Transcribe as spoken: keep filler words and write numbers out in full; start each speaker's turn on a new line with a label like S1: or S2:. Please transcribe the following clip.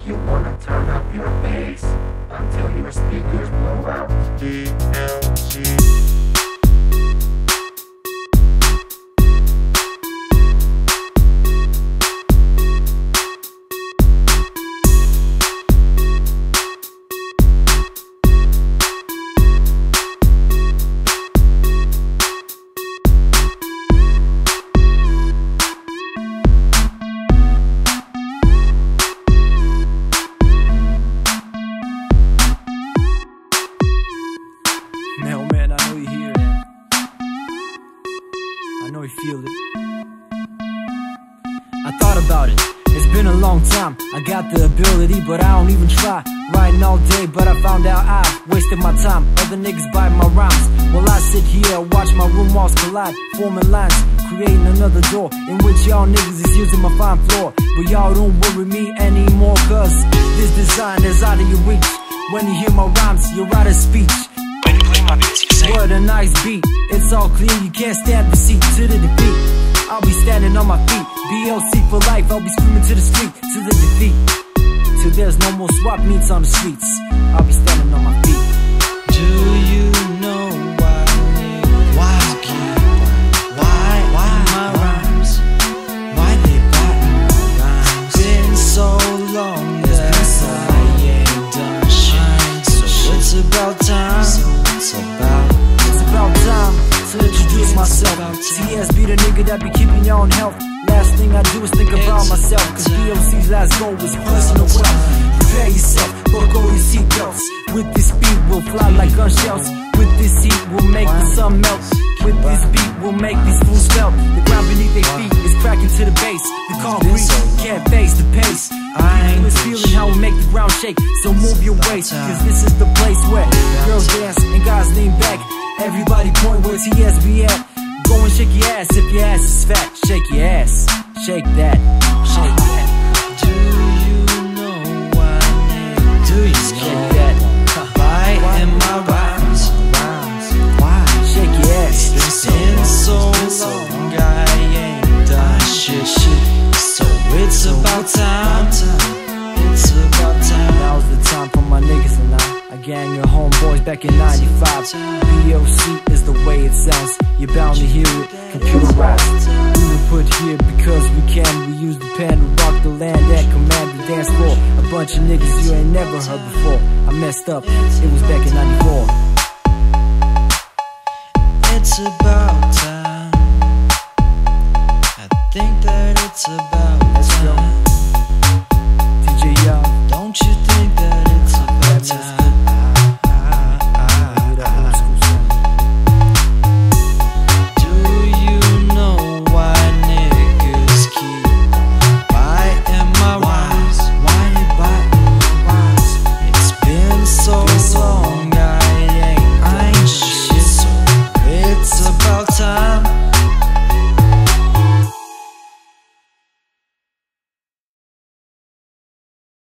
S1: You wanna turn up your bass until your speakers blow out. D L C.
S2: Feel it. I thought about it, it's been a long time. I got the ability, but I don't even try. Writing all day, but I found out I've wasted my time. Other niggas bite my rhymes, while I sit here, watch my room walls collide, forming lines, creating another door, in which y'all niggas is using my fine floor. But y'all don't worry me anymore, cause this design is out of your reach. When you hear my rhymes, you're out of speech.
S3: When you play my beats, you say,
S2: what a nice beat. It's all clear, you can't stand the seat to the defeat. I'll be standing on my feet, B L C for life. I'll be screaming to the street, to the defeat, till there's no more swap meets on the streets. I'll be standing on my feet.
S4: Do you know why? Why keep? Why? Why my rhymes? Why they biting my rhymes? Been so long that I ain't done shit. So it's about time. So it's about.
S2: It's about time to introduce myself. T S P the nigga that be keeping your own health. Last thing I do is think about myself, cause B L C's last goal is personal wealth. Prepare yourself, buckle your seatbelts. With this beat we'll fly like gun shells. With this heat we'll make the sun melt. With this beat we'll make these fools felt. The ground beneath their feet is cracking to the base. The concrete can't face the pace. I was feeling how we make the ground shake. So move your waist, cause this is the place where girls dance and guys lean back. Everybody point where T S P at. Go and shake your ass if your ass is fat. Shake your ass, shake that, shake that.
S4: Do you know why? Do you
S2: shake that?
S4: Why am I rhymes?
S2: Why? Shake your ass.
S4: It's been so long, I ain't done shit. So it's about time. It's about time.
S2: Now's the time for my niggas and I. I gang your homeboys back in ninety-five. B L C is the way it sounds. You're bound to hear it, computerized. We were put here because we can. We use the pen to rock the land and command the dance floor. A bunch of niggas you ain't never heard before. I messed up, it was back in ninety-four.
S4: It's about time. I think that it's about